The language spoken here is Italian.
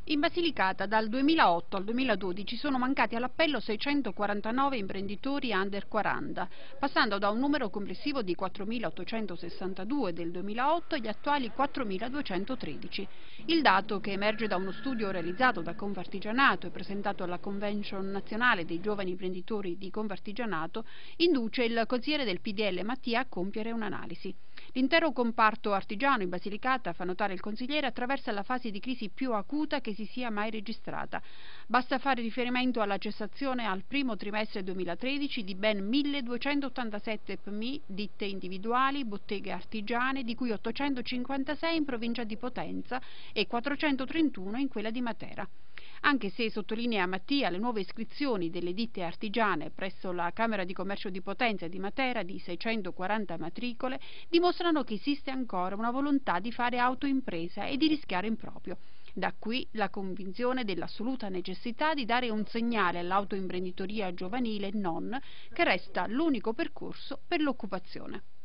In Basilicata dal 2008 al 2012 sono mancati all'appello 649 imprenditori under 40, passando da un numero complessivo di 4.862 del 2008 agli attuali 4.213. Il dato, che emerge da uno studio realizzato da Confartigianato e presentato alla Convention nazionale dei giovani imprenditori di Confartigianato, induce il consigliere del PDL Mattia a compiere un'analisi. L'intero comparto artigiano in Basilicata, fa notare il consigliere, attraversa la fase di crisi più acuta che si sia mai registrata. Basta fare riferimento alla cessazione al primo trimestre 2013 di ben 1.287 PMI, ditte individuali, botteghe artigiane, di cui 856 in provincia di Potenza e 431 in quella di Matera. Anche se, sottolinea Mattia, le nuove iscrizioni delle ditte artigiane presso la Camera di Commercio di Potenza e di Matera, di 640 matricole, dimostrano che esiste ancora una volontà di fare autoimpresa e di rischiare in proprio. Da qui la convinzione dell'assoluta necessità di dare un segnale all'autoimprenditoria giovanile e non, che resta l'unico percorso per l'occupazione.